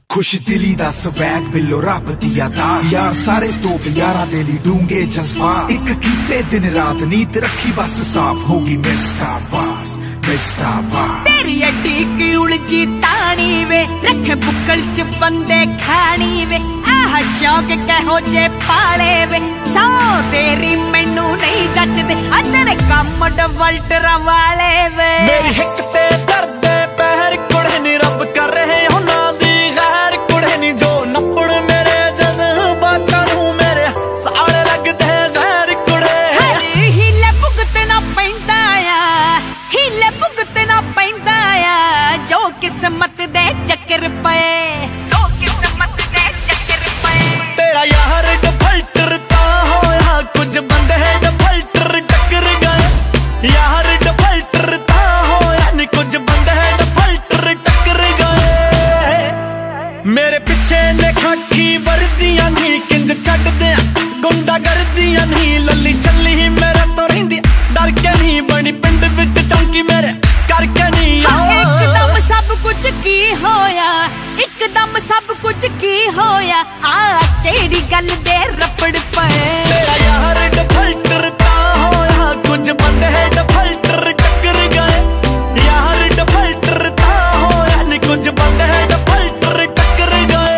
खुश दिली दा स्वैग बिलो रब दी अता यार सारे तोप यारा दे ली डूंगे जज्बा एक कीते दिन रात नीत रखी बस साफ होगी मिस्टर बास तेरी अड्डी की उलझी तानी वे रखे बुक्कल च बंदे खानी वे आह शौक कहो जे पाले वे सौ तेरी मैनू नहीं जचदे तेरे कम डवल्टरा वाले वे मेरी हिक ते दर्द पैर कुड़े नी रब कर रहे हो ना दी गैर कुड़े नी जो नपड़ मेरे जज्बातां नू मेरे साड़ लगदे जहर कुड़े हीले भुगतना पैंदा आ हीले भुगतना पैंदा आ जो किस्मत दे चक्कर पे जो किस्मत दे चक्कर पे तेरा यार डफल्टर ता होया कुछ बंदे डफल्टर टक्कर गए यार डफल्टर ता होया नी कुछ बंदे डफल्टर टक्कर गए मेरे पिछे ने खाकी वर्दियां नी किंज छड्ड दे गुंडा गर्दियां नी लल्ली चली मेरे तो रहिंदी डर के नी बनी पिंड विच चौंकी मेरे करके नी एकदम सब कुछ की होया एकदम सब कुछ की होया आ तेरी गल दे रपड़ पे तेरा यार डफल्टर ता होया कुछ बंदे डफल्टर टक्कर गए यार डफल्टर ता होया नी कुछ बंदे डफल्टर टक्कर गए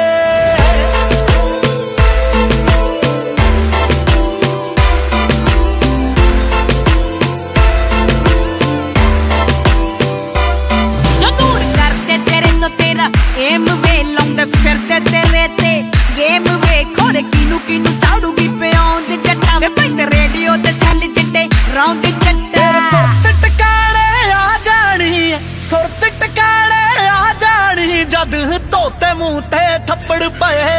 जो दूर करते तेरे तो तेरा एम वे लाउंदे फिरदे तेरे ते गेम वे खोरे किनू किनू चाड़ूगी प्याउंद जट्टा वे भाई ते रेडियो ते सैल चिट्टे रौंद जट्टा सुरत टकाले आ जानी सुरत टकाले आ जानी जद तोते मुंह ते थप्पड़ पए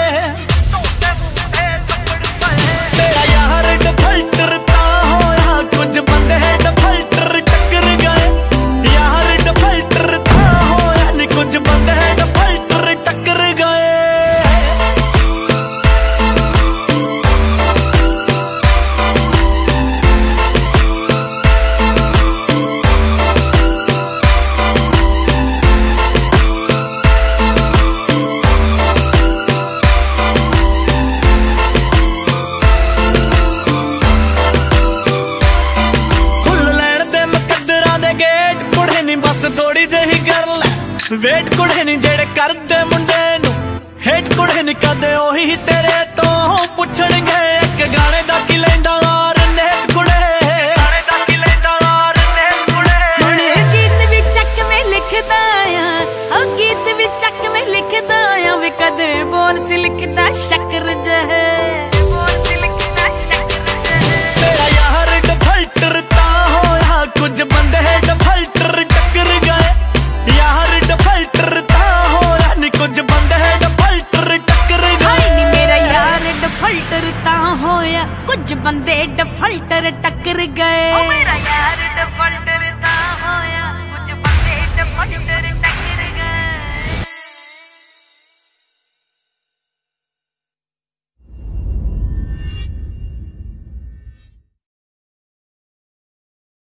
तेरा यार डफल्टर ता होया कुछ बंदे डफल्टर टक्कर गए यार डफल्टर ता होया नी कुछ बंदे डफल्टर टक्कर गए थोड़ी जही कर ले वेट कुड़े नी जेड़े कर दे मुंडे नू हेट कुड़े नी कदे ओही तेरे तो पुछणगे एक गाने दा की लैंदा और नेत कुड़े गाने दा की लैंदा और नेत कुड़े हुण गीत भी चक में लिखदा आ ओ गीत भी चक में लिखदा आ वे कदे बोल सी लिखदा शक्कर जहे बोल सी लिखदा शक्कर जहे तेरा यार डफल्टर ता होया कुछ बंदे डफल्टर टक्कर गए यार डफल्टर ता होया नी कुछ बंदे डफल्टर टक्कर गए नी मेरा यार डफल्टर ता होया कुछ बंदे डफल्टर टक्कर गए ओ मेरा यार डफल्टर